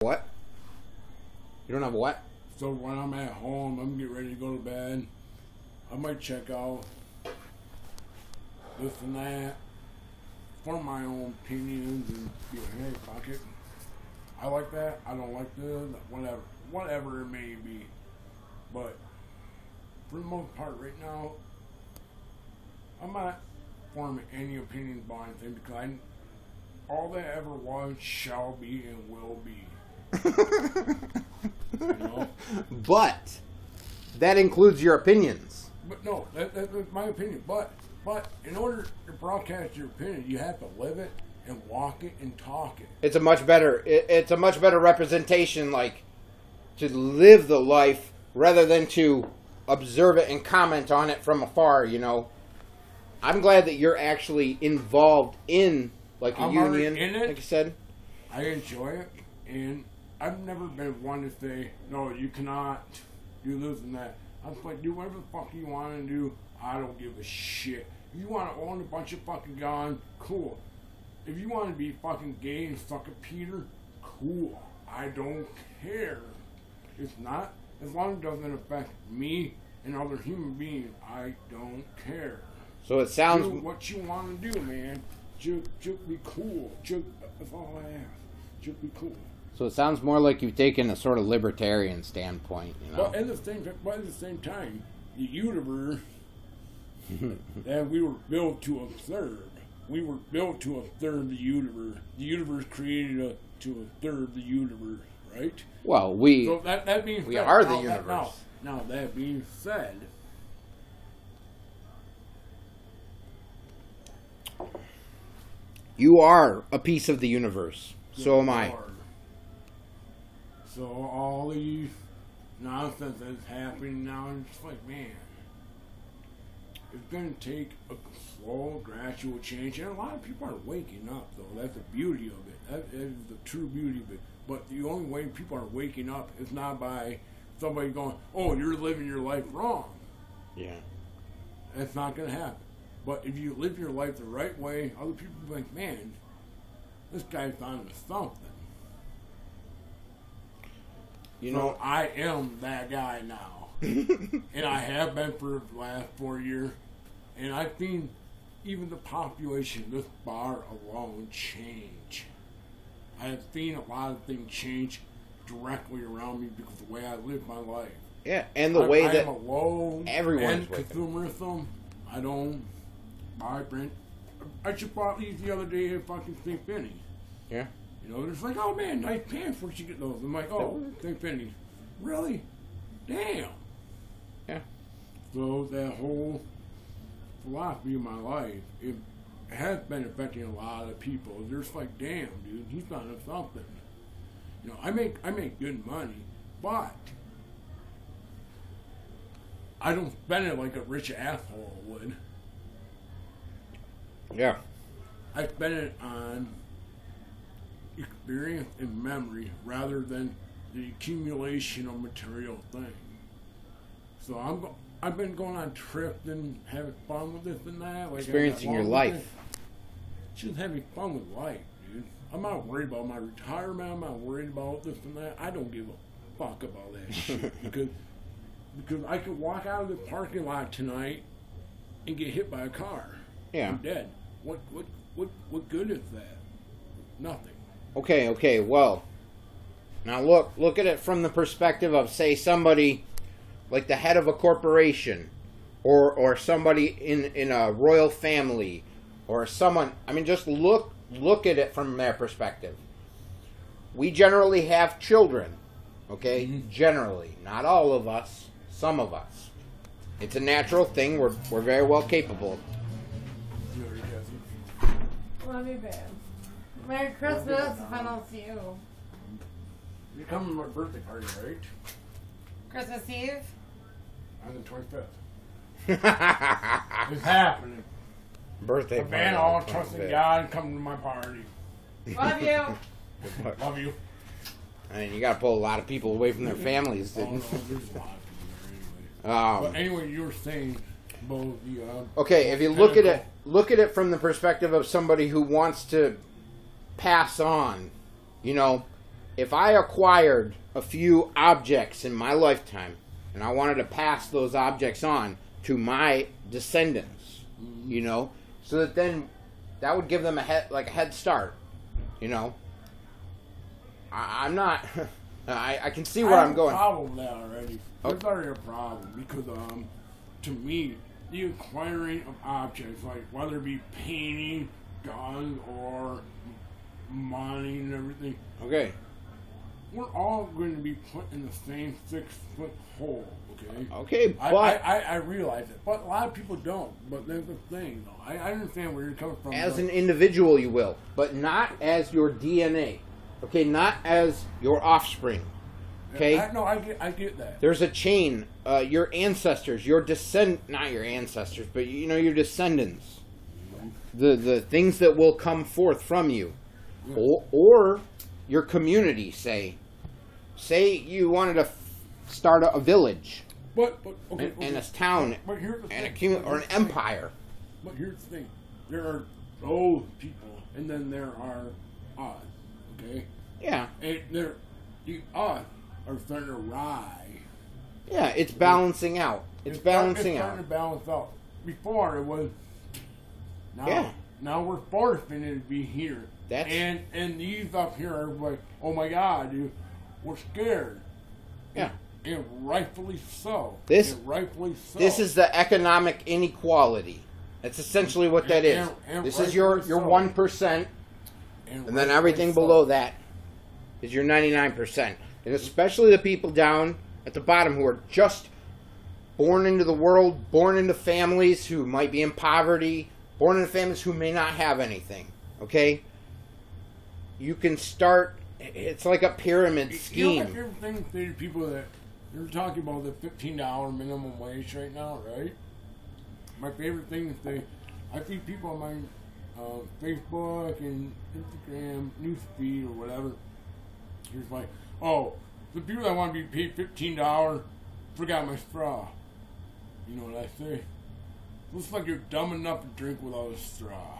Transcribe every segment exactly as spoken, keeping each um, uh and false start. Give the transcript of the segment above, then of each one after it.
What? You don't have what? So when I'm at home, I'm getting ready to go to bed. I might check out this and that, form my own opinions, and be like, hey, fuck it. I like that. I don't like this. Whatever, whatever it may be. But for the most part, right now, I'm not forming any opinions about anything because I, all that ever was shall be and will be. You know? But that includes your opinions. But no, that, that, that's my opinion. But but in order to broadcast your opinion, you have to live it and walk it and talk it. It's a much better. It, it's a much better representation, like to live the life rather than to observe it and comment on it from afar. You know, I'm glad that you're actually involved in like a I'm union, in it. like you said. I enjoy it, and I've never been one to say, no, you cannot do this and that. I'm just like, do whatever the fuck you want to do. I don't give a shit. If you want to own a bunch of fucking guns, cool. If you want to be fucking gay and suck a Peter, cool. I don't care. It's not, as long as it doesn't affect me and other human beings, I don't care. So it sounds... Do what you want to do, man. Just, just be cool. Just, that's all I ask. Just be cool. So it sounds more like you've taken a sort of libertarian standpoint, you know. But at the same, but at the same time, the universe that we were built to observe, we were built to observe the universe. The universe created us to observe the universe, right? Well, we so that that being we said, are the now, universe. That, now, now that being said, you are a piece of the universe. So am I. Lord. So all these nonsense that's happening now, I'm just like, man, it's going to take a slow, gradual change. And a lot of people are waking up, though. That's the beauty of it. That is the true beauty of it. But the only way people are waking up is not by somebody going, oh, you're living your life wrong. Yeah. That's not going to happen. But if you live your life the right way, other people will be like, man, this guy's on to something. You so know, I am that guy now. And I have been for the last four years. And I've seen even the population of this bar alone change. I have seen a lot of things change directly around me because of the way I live my life. Yeah, and the I, way I that am a low everyone's end consumerism. I don't buy print. I just bought these the other day at fucking Saint Penny. Yeah. You know, they're like, oh man, nice pants. Where'd you get those? I'm like, oh, Saint Penny. Really? Damn. Yeah. So that whole philosophy of my life, it has been affecting a lot of people. They're just like, damn, dude, he's not of something. You know, I make I make good money, but I don't spend it like a rich asshole would. Yeah. I spend it on experience and memory rather than the accumulation of material things. So I'm go- I've been going on trips and having fun with this and that. Like Experiencing your life. Just having fun with life, dude. I'm not worried about my retirement. I'm not worried about this and that. I don't give a fuck about that shit because because I could walk out of the parking lot tonight and get hit by a car. Yeah. I'm dead. What what what what good is that? Nothing. Okay, okay, well, now look, look at it from the perspective of, say, somebody like the head of a corporation, or or somebody in, in a royal family, or someone, I mean, just look, look at it from their perspective. We generally have children, okay? Mm-hmm. Generally. Not all of us, some of us. It's a natural thing, we're, we're very well capable. Love you, babe. Merry Christmas if I don't see you. You're coming to my birthday party, right? Christmas Eve? On the twenty-fifth. It's happening. Birthday party. party. Man, all trust in God and come to my party. Love you. Love you. I mean, you gotta pull a lot of people away from their families, didn't you? Oh, no, there's a lot of people there Um, anyway. But anyway, you were saying about the... Uh, okay, if you look at it, look at it from the perspective of somebody who wants to pass on, you know, if I acquired a few objects in my lifetime and I wanted to pass those objects on to my descendants, mm-hmm. you know, so that then that would give them a head, like a head start, you know. I, I'm not. I, I can see where I'm going. I have a problem with that already. There's okay. already a problem because, um, to me, the acquiring of objects, like whether it be painting, guns, or mining and everything. Okay. We're all going to be put in the same six-foot hole, okay? Okay, but... I, I, I realize it, but a lot of people don't. But there's a thing, though. I, I understand where you're coming from. As but, an individual, you will, but not as your D N A. Okay, not as your offspring. Okay? I, no, I get, I get that. There's a chain. Uh, your ancestors, your descend... Not your ancestors, but, you know, your descendants. Mm-hmm. The, the things that will come forth from you. Yeah. Or, or your community, say... Say you wanted to f- start a, a village, but, but okay, and, okay. and a town, but here's the and thing. a commu- or an empire. But here's the thing: there are those people, and then there are us. Okay. Yeah. And there, the us are starting to rise. Yeah, it's balancing out. It's, it's balancing it's out. It's starting to balance out. Before it was. Now, yeah. Now we're forcing it to be here. That's and and these up here are like, oh my God, dude. We're scared. Yeah. And, and rightfully so. This, and rightfully so. This is the economic inequality. That's essentially what that and, is. And, and this is your, your so. one percent, and, and then everything so. below that is your ninety-nine percent. And especially the people down at the bottom who are just born into the world, born into families who might be in poverty, born into families who may not have anything. Okay? You can start... It's like a pyramid scheme. You know, my favorite thing to say to people that you're talking about the fifteen dollar minimum wage right now, right? My favorite thing to say, I see people on my uh, Facebook and Instagram newsfeed or whatever. Here's like, oh, the people that want to be paid fifteen dollars forgot my straw. You know what I say? Looks like you're dumb enough to drink without a straw.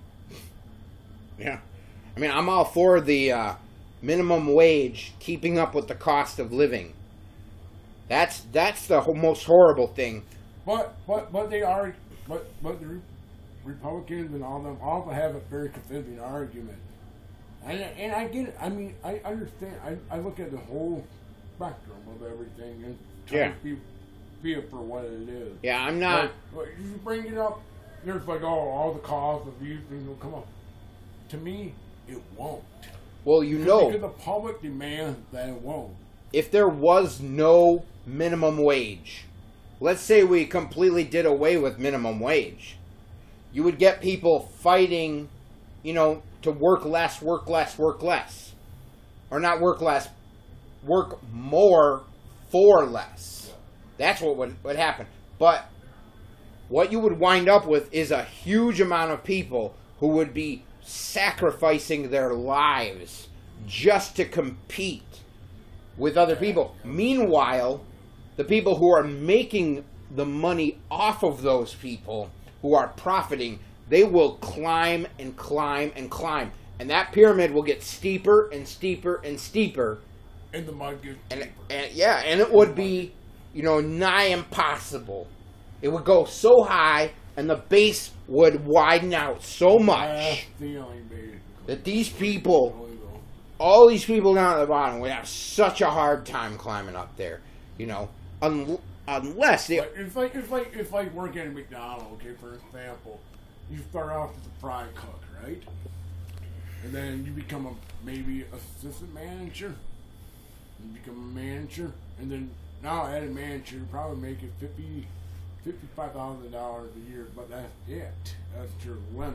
Yeah, I mean, I'm all for the. Uh, minimum wage keeping up with the cost of living. That's that's the ho- most horrible thing. But but but they are but but the Re- Republicans and all them also have a very convincing argument. And and I get it. I mean I understand. I, I look at the whole spectrum of everything and try yeah. to be, be it for what it is. Yeah, I'm not. But, but you bring it up. There's like oh all the costs of these things will come up. To me, it won't. Well, you know, because the public demands that it won't. If there was no minimum wage, let's say we completely did away with minimum wage, you would get people fighting, you know, to work less, work less, work less. Or not work less, work more for less. That's what would, would happen. But what you would wind up with is a huge amount of people who would be sacrificing their lives just to compete with other people. Meanwhile, the people who are making the money off of those people, who are profiting, they will climb and climb and climb. And that pyramid will get steeper and steeper and steeper. And the mud gets and, deeper. and Yeah, and it would be, you know, nigh impossible. It would go so high and the base would widen out so much that these people, all these people down at the bottom, would have such a hard time climbing up there. You know, un- unless they. It's like it's like it's like working at McDonald's. Okay, for example, you start off as a fry cook, right? And then you become a maybe assistant manager. You become a manager, and then now at a manager, you're probably making fifty. Fifty-five thousand dollars a year, but that's it. That's your limit.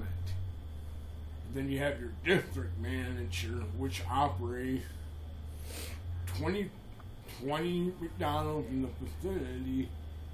Then you have your district manager, which operates twenty, twenty McDonald's in the vicinity.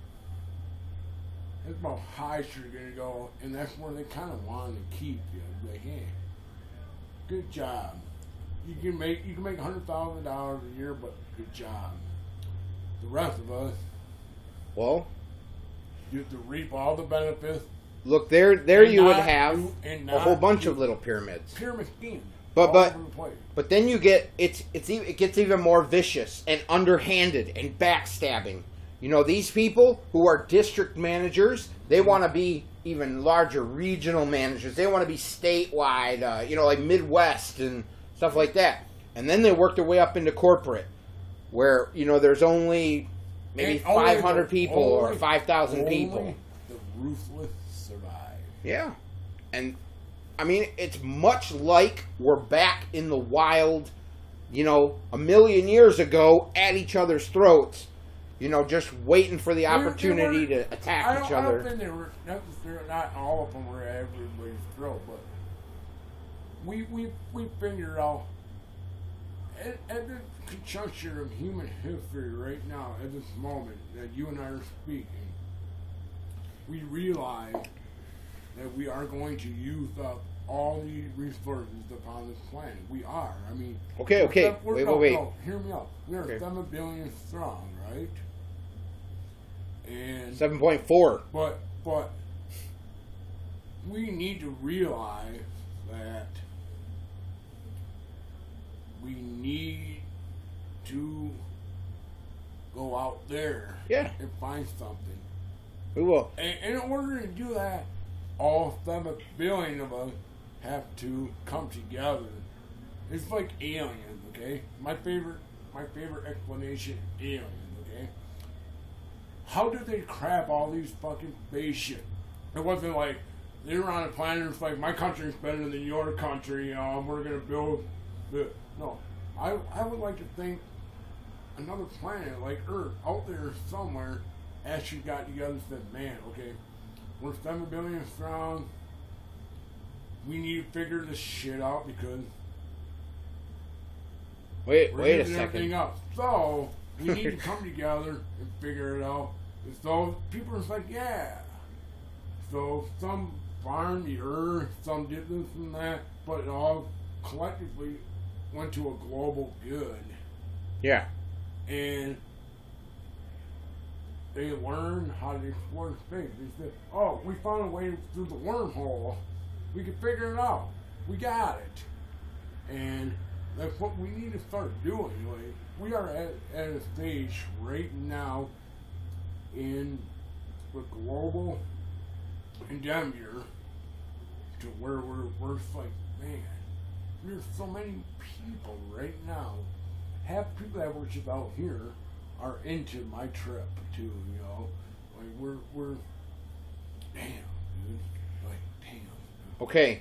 That's about high you're gonna go, and that's where they kind of want to keep you. Like, hey, good job. You can make you can make a hundred thousand dollars a year, but good job. The rest of us, well. You have to reap all the benefits. Look, there there and you would not, have and a whole bunch do, of little pyramids. Pyramid scheme. But all but over the place. but then you get it's it's e- it gets even more vicious and underhanded and backstabbing. You know, these people who are district managers, they want to be even larger regional managers. They want to be statewide, uh, you know, like Midwest and stuff like that. And then they work their way up into corporate, where, you know, there's only maybe And only five hundred the- people or only- five thousand only people. The ruthless survive. Yeah. And, I mean, it's much like we're back in the wild, you know, a million years ago at each other's throats. You know, just waiting for the They- they opportunity were- to attack I don't, each I other. don't think they were necessarily, not all of them were at everybody's throat, but we we we figured out at, at this conjuncture of human history right now, at this moment that you and I are speaking, we realize that we are going to use up all the resources upon this planet. We are. I mean, Okay, we're okay. seven- we're- Wait, no, wait, wait. no, hear me out. We are Okay. seven billion strong, right? And seven point four. but but we need to realize that we need to go out there Yeah. and find something. We will. And, and in order to do that, all seven billion of us have to come together. It's like aliens, okay? My favorite my favorite explanation, aliens, okay? How did they crap all these fucking spaceships? It wasn't like they were on a planet. It's like my country's better than your country. You know, and we're gonna build. The, no, I I would like to think another planet like Earth out there somewhere actually got together and said, "Man, okay, we're seven billion strong. We need to figure this shit out because Wait, we're wait a using everything second. up. So we need to come together and figure it out." And so people are just like, "Yeah." So some farmed the earth, some did this and that, but it all collectively went to a global good. Yeah. And they learned how to explore space. They said, "Oh, we found a way through the wormhole. We can figure it out. We got it." And that's what we need to start doing. Like, we are at, at a stage right now in the global endeavor to where we're, we're just like, man, there's so many people right now. Half people that were just out here are into my trip too, you know. Like we're we're damn, dude. Like damn. Okay.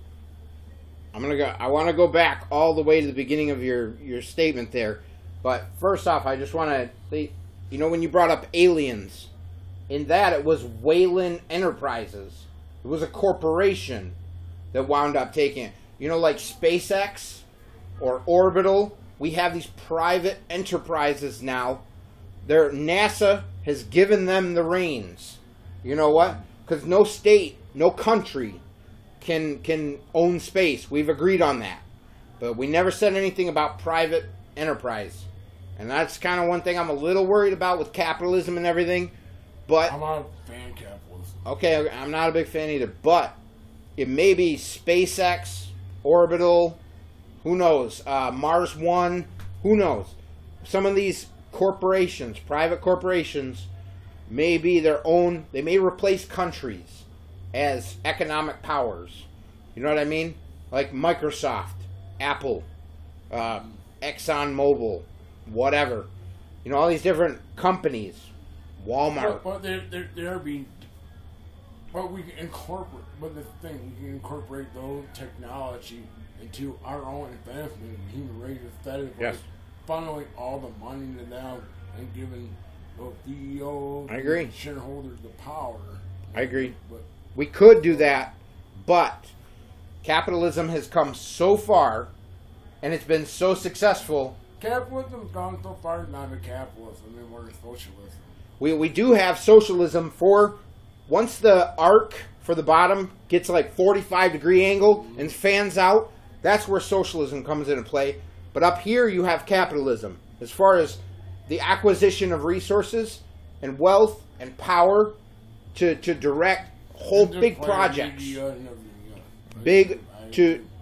I'm gonna go. I want to go back all the way to the beginning of your your statement there, but first off, I just want to say, you know, when you brought up aliens, in that it was Wayland Enterprises. It was a corporation that wound up taking it. You know, like SpaceX or Orbital. We have these private enterprises now. Their NASA has given them the reins. You know what? Because no state, no country can can own space. We've agreed on that. But we never said anything about private enterprise. And that's kind of one thing I'm a little worried about with capitalism and everything. But I'm not a fan of capitalism. okay, I'm not a big fan either. But it may be SpaceX, Orbital, who knows? Uh, Mars One, who knows? Some of these corporations, private corporations, may be their own. They may replace countries as economic powers. You know what I mean? Like Microsoft, Apple, uh, ExxonMobil, whatever. You know, all these different companies. Walmart. But, but they're, they're, they're being. But we can incorporate. But the thing, we can incorporate those technology into our own advancement in human race instead of Yes. like funneling all the money to them and giving the C E Os I agree. and shareholders the power. I agree. But We could do that, but capitalism has come so far, and it's been so successful. capitalism's gone so far, it's not even capitalism, and we're socialism. We we do have socialism for once the arc for the bottom gets like forty-five degree angle and fans out. That's where socialism comes into play. But up here you have capitalism as far as the acquisition of resources and wealth and power to to direct whole And just big play projects. media and everything else. I Big agree. I to agree.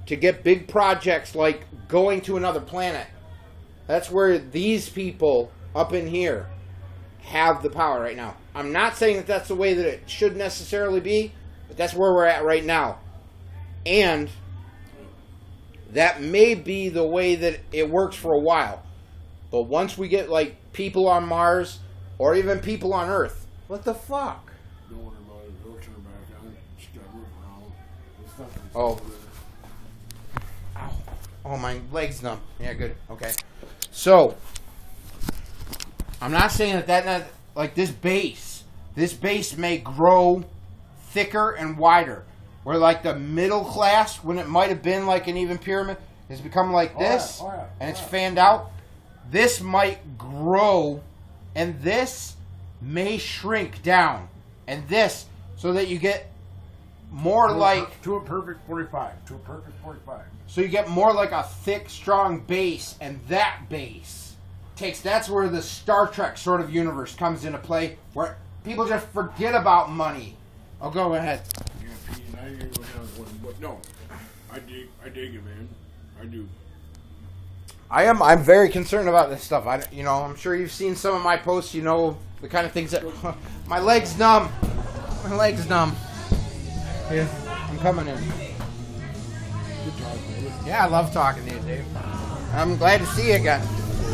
to get big projects like going to another planet. That's where these people up in here have the power right now. I'm not saying that that's the way that it should necessarily be, but that's where we're at right now. And that may be the way that it works for a while. But once we get, like, people on Mars, or even people on Earth, what the fuck? Don't worry about it. It'll turn back on. Just gotta move around. There's nothing Oh. there. Ow. Oh, my leg's numb. Yeah, good. Okay. So, I'm not saying that that, not, like, this base, this base may grow thicker and wider. Where, like, the middle class, when it might have been like an even pyramid, has become like Oh, yeah. this, Oh, yeah. and it's Oh, yeah. fanned out. This might grow, and this may shrink down. And this, so that you get more To a like... per- to a perfect forty-five. To a perfect forty-five. So you get more like a thick, strong base, and that base takes... That's where the Star Trek sort of universe comes into play, where people just forget about money. Oh, go ahead. Yeah, Pete, and I ain't going down one, but no, I dig, I dig it, man. I do. I am. I'm very concerned about this stuff. I, you know, I'm sure you've seen some of my posts. You know the kind of things that my leg's numb. My leg's numb. Yeah, I'm coming in. Good talk, brother. Yeah, I love talking to you, Dave. I'm glad to see you again.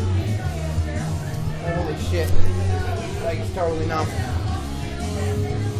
Holy shit, leg's totally numb.